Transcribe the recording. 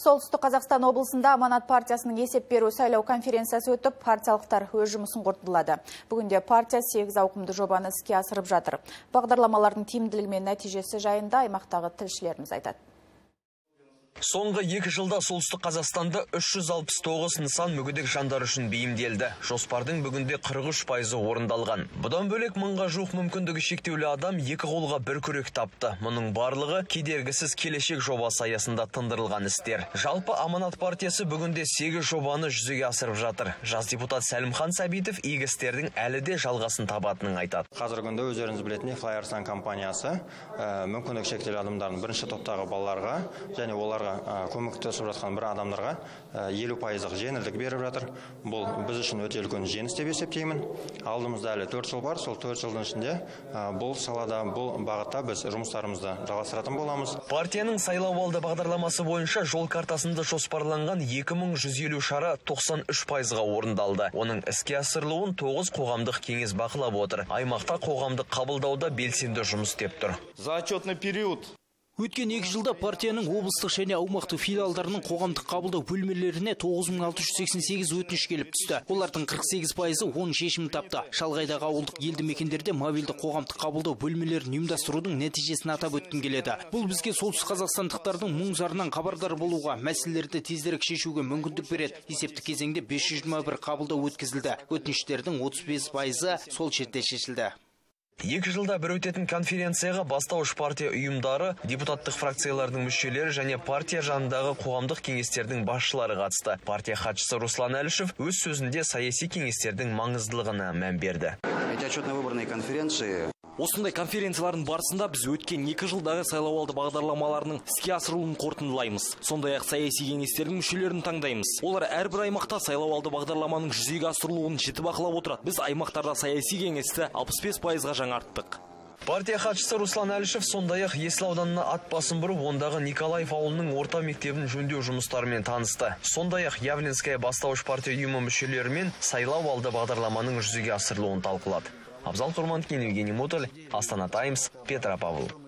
Солтүстік Қазақстан облысында Аманат партиясының есеп беру сайлау конференциясы өтіп, партиялықтар өз жұмысын қорытындылады. Бүгінде партия 8 ауқымды жобаны іске асырып жатыр. Бағдарламалардың тиімділігі мен нәтижесі жайында аймақтағы тілшілеріміз айтады. Соңғы 2 жылда солтүстік Қазақстанда 369 нысан мүгедек жандар үшін бейімделді. Жоспардың бүгінде 43% орындалған. Бұдан бөлек мыңға жуық мүмкіндігі шектеулі адам 2 қолға 1 күрек тапты. Мұның барлығы кедергісіз келешек жобасы аясында тындырылған істер. Жалпы Аманат партиясы бүгінде 8 жобаны жүзеге асырып жатыр. Жас депутат Сәлімхан Сәбитов игі істердің әлі де жалғасын табатынын айтады. Қазіргі күнде өздеріңіз білетін Flyersan компаниясы мүмкіндігі шектеулі адамдардың бірінші топтағы балаларға және оларға көмектесіп жатқан бір адамдарға 50% жеңілдік беріп жатыр. Бұл біз үшін өте үлкен жеңіс деп есептеймін. Алдымызда әлі 4 жыл бар. Сол 4 жылдың ішінде бұл салада, бұл бағытта біз жұмыстарымызды жалғастыратын боламыз. Партияның сайлауалды бағдарламасы бойынша жол картасында жоспарланған 2150 шара 93%-ға орындалды. Оның іске асырылуын 9 қоғамдық кеңес бақылап отыр. Аймақта қоғамдық қабылдауда белсенді жұмыс істеп тұр. За отчетный период Өткен 2 жылда партияның облыстық және аумақтық филиалдарының қоғамдық қабылдау бөлмелеріне 9688 өтініш келіп түсті. Олардың 48%-ы оның шешімін тапты. Шалғайдағы ауылдық елді мекендерде мобильді қоғамдық қабылдау бөлмелерін ұйымдастырудың нәтижесін атап өткім келеді. Бұл бізге солтүстік қазақстандықтардың мұң-зарынан хабардар болуға, мәселелерді тезірек шешуге мүмкіндік береді. Есептік кезеңде 521 қабылдау өткізілді. Өтініштердің 35%-ы сол жерде шешілді. 2 жылда бір өтетін конференцияға бастауыш партия ұйымдары, депутаттық фракциялардың мүшелері және партия жанындағы қоғамдық кеңестердің басшылары қатысты. Партия хатшысы Руслан Әлішев өз сөзінде саяси кеңестердің маңыздылығына мән берді. Осындай конференциялардың барысында біз өткен 2 жылдағы сайлауалды бағдарламаларының іске асырылуын қорытындылаймыз. Сондай-ақ саяси кеңестердің мүшелерін таңдаймыз. Олар әрбір аймақта сайлауалды бағдарламаның жүзеге асырылуын жіті бақылап отырады. Біз аймақтарда саяси кеңесті 65%-ға жаңарттық. Партия хатшысы Руслан Әлішев сондай-ақ Есіл ауданына ат басын бұрып, ондағы Николаев ауылының орта мектебін жөндеу жұмыстарымен танысты. Сондай-ақ Явленская бастауыш партия ұйымы мүшелерімен сайлауалды бағдарламаның жүзеге асырылуын талқылады. Абзал Құрманкин, Евгений Муталь, Астана Таймс, Петропавл.